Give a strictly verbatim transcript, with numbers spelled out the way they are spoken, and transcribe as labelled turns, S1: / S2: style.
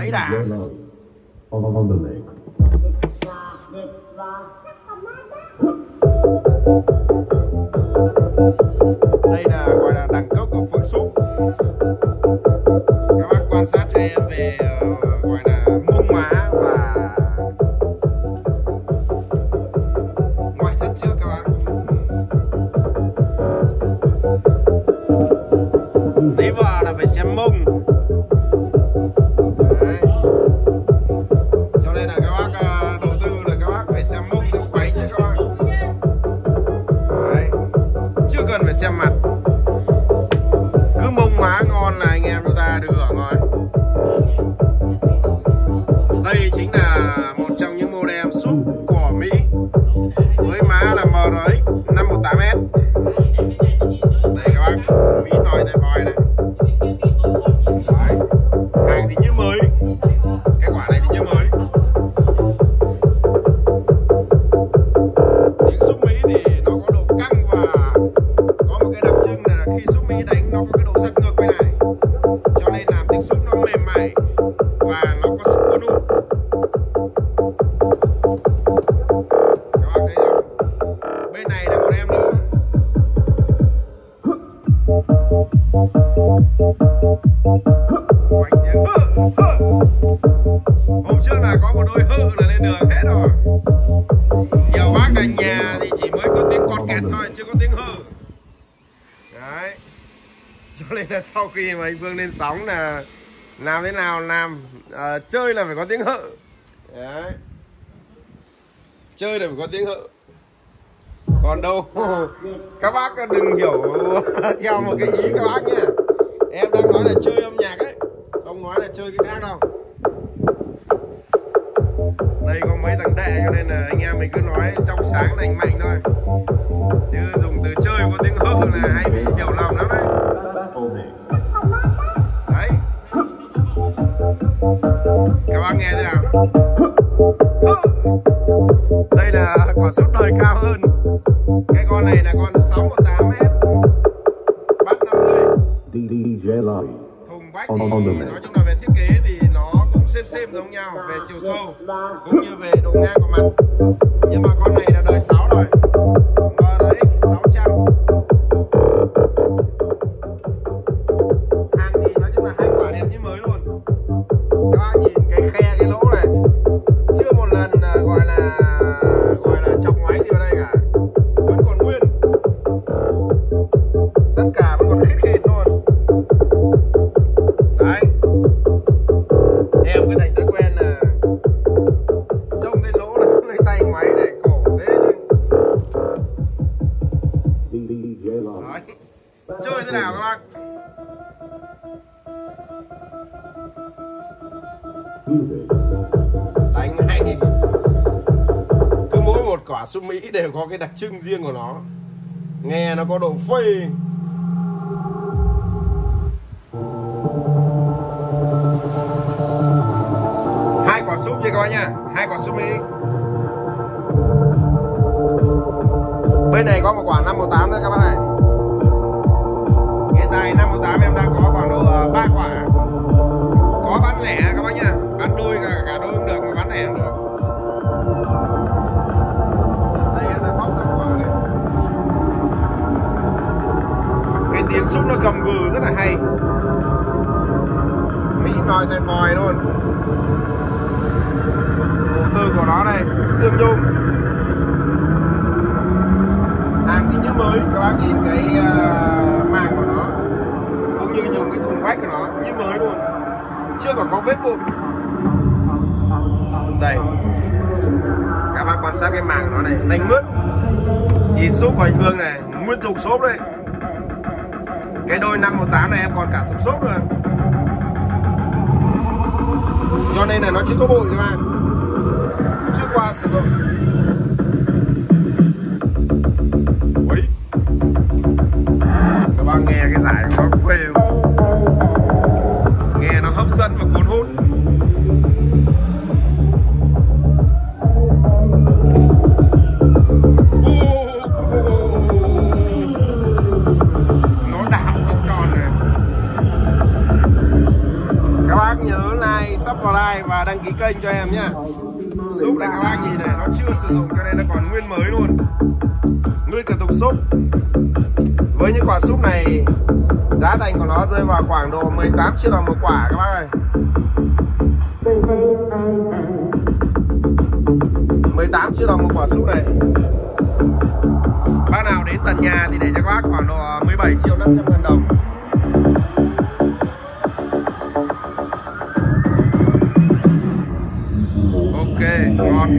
S1: cháy đã. Đây là gọi là đẳng cấp của Phương Xúc. Các bác quan sát cho em về uh, gọi là mông má và ngoại thất trước các bác. Lấy vợ là phải xem mông. Đấy. Cho nên là các bác uh, đầu tư là các bác phải xem mông cho khuấy chứ các bác. Đấy. Chưa cần phải xem mặt. Cứ mông má ngon là anh em chúng ta được hưởng rồi. Đây chính là một trong những model súp của Mỹ với má là M R X năm một tám S. Đây các bác, Mỹ nòi tay voi này. Đấy. Hàng thì như mới. Cái quả này thì như mới. Tiếng súp Mỹ thì nó có độ căng và có một cái đặc trưng là khi súp Mỹ đánh nó có cái độ giật ngược bên này, cho nên làm tiếng súp nó mềm mại và nó có sức cuốn hút. Các bác thấy không? Bên này là một em nữa. Hoành tiếng hơ, hơ. Hôm trước là có một đôi hơ là lên đường hết rồi. Nhiều bác ở nhà thì chỉ mới có tiếng cọt kẹt thôi, chưa có tiếng hơ. Đấy. Cho nên là sau khi mà anh Vương lên sóng là làm thế nào làm à, chơi là phải có tiếng hợ. Đấy. Chơi là phải có tiếng hợ. Còn đâu các bác đừng hiểu theo một cái ý các bác nhé. Em đang nói là chơi âm nhạc ấy, không nói là chơi cái khác đâu. Đây có mấy thằng đệ cho nên là anh em mình cứ nói trong sáng lành mạnh thôi, chứ dùng từ chơi có tiếng hợ là hay bị hiểu lầm lắm đấy. Đấy. Các bác nghe thế nào? Đây là quả súp đời cao hơn. Cái con này là con sáu một tám S, bắt năm mươi. Thùng vách thì nói chung là về thiết kế thì nó cũng xem xem giống nhau về chiều sâu cũng như về độ ngang của mặt. Nhưng mà con này là đời sáu rồi, M R X sáu trăm. Hàng thì nói chung là hai quả đẹp như mới luôn. Các bác nhìn cái khe cái lỗ này, chưa một lần gọi là gọi là chọc ngoáy gì vào đây cả, vẫn còn nguyên, tất cả vẫn còn khít khít luôn. Đấy, em cứ thành thói quen là trông cái lỗ là cũng lấy tay ngoáy này, cổ thế chứ. Đấy, chơi thế nào các bác? Đánh hay. Cứ mỗi một quả súp Mỹ đều có cái đặc trưng riêng của nó, nghe nó có độ phê. Hai quả súp như các bác nha, hai quả súp Mỹ. Bên này có một quả năm một tám nữa các bác này. Hiện tại năm một tám em đang có khoảng độ ba quả. Có bán lẻ các bác nha, bán đôi cả, cả đôi cũng được mà bán lẻ cũng được. Đây em đã bóc ra quả này. Cái tiếng súp nó gầm gừ rất là hay. Mỹ nòi tay phòi luôn. Bộ tư của nó đây, xương nhôm. Hàng thì như mới, các bác nhìn cái uh, màng của nó cũng như dùng cái thùng vách của nó như mới luôn, chưa có có vết bụi. Đây, các bác quan sát cái màng của nó này, xanh mướt. Nhìn xốp của anh Phương này, nguyên thùng xốp đây. Cái đôi năm một tám này em còn cả thùng xốp nữa, cho nên là nó chưa có bụi các bạn, chưa qua sử dụng. Ui, các bạn nghe cái giải của nó phê không? Nghe nó hấp dẫn và cuốn hút. Nó đảo không tròn này. Các bác nhớ like, subscribe subscribe và đăng ký kênh cho em nhá. Súp này các bác nhìn này, nó chưa sử dụng cho nên nó còn nguyên mới luôn. Nguyên cả thùng súp. Với những quả súp này, giá thành của nó rơi vào khoảng độ mười tám triệu đồng một quả các bác ơi. mười tám triệu đồng một quả súp này. Bác nào đến tận nhà thì để cho các bác khoảng độ mười bảy triệu năm trăm ngàn đồng. Ok, ngon.